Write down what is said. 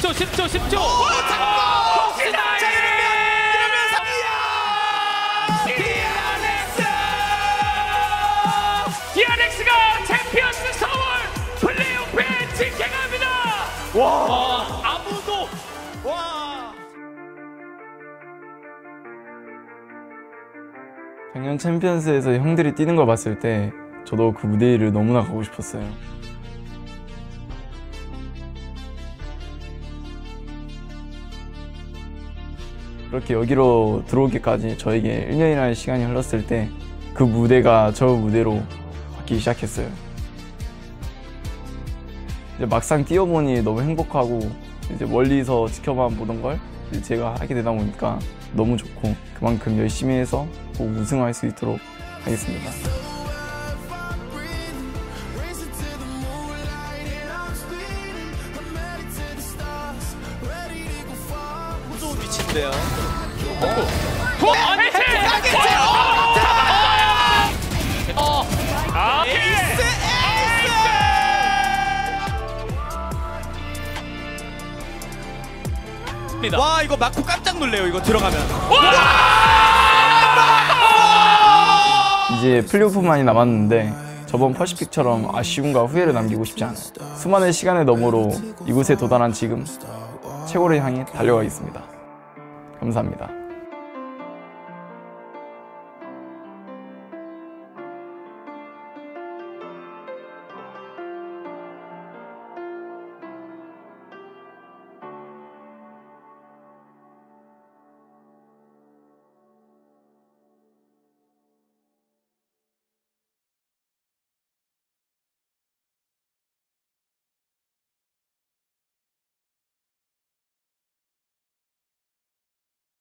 10초. 혹시나 이러면 DRX가 챔피언스 서울 플레이오프에 직행합니다. 와. 아무도 와. 작년 챔피언스에서 형들이 뛰는 걸 봤을 때 저도 그 무대 위를 너무나 가고 싶었어요. 그렇게 여기로 들어오기까지 저에게 1년이라는 시간이 흘렀을 때 그 무대가 저 무대로 바뀌기 시작했어요. 이제 막상 뛰어보니 너무 행복하고 이제 멀리서 지켜만 보던 걸 이제 제가 하게 되다 보니까 너무 좋고 그만큼 열심히 해서 꼭 우승할 수 있도록 하겠습니다. 좋은 위치인데요. 와, 이거 맞고 깜짝 놀래요. 이거 들어가면. 이제 플레이오프만이 남았는데 저번 퍼시픽처럼 아쉬움과 후회를 남기고 싶지 않아요. 수많은 시간의 너머로 이곳에 도달한 지금 최고를 향해 달려가겠습니다. 감사합니다.